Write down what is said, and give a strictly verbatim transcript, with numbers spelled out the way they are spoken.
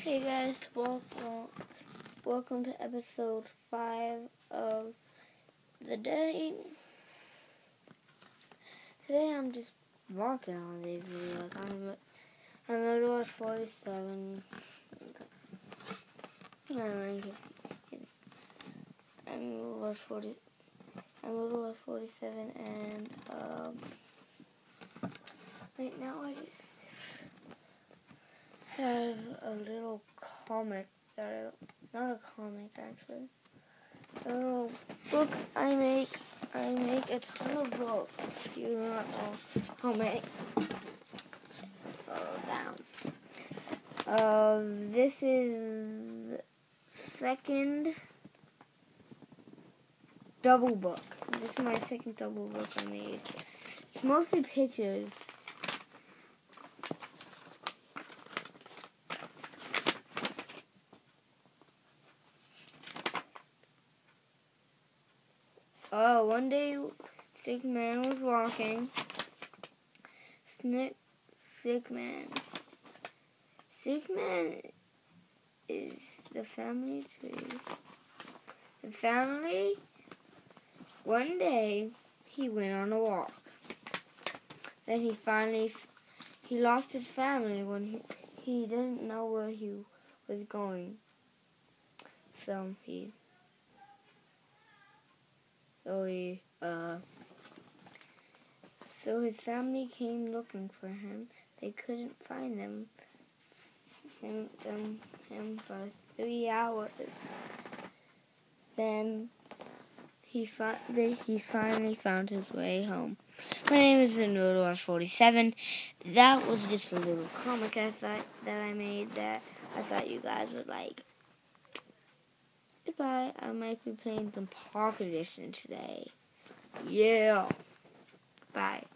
Hey guys, welcome, welcome to episode five of the day. Today I'm just walking on these videos. I'm, I'm at Wars forty-seven. I'm at Wars forty. I'm at Wars forty-seven, and um, right now I just have a little comic that I, not a comic actually. A little book I make. I make a ton of books. If you do not know how many. Follow down. Uh, this is second double book. This is my second double book I made. It's mostly pictures. Oh, one day, Sick Man was walking. Snick, Sick Man. Sick Man is the family tree. The family, one day, he went on a walk. Then he finally, he lost his family when he, he didn't know where he was going. So he, so he, uh, so his family came looking for him. They couldn't find them, him, them, him for three hours. Then he, fi- they, he finally found his way home. My name is Noodle forty-seven. That was just a little comic I thought that I made that I thought you guys would like. Goodbye. I might be playing some Park Edition today. Yeah. Bye.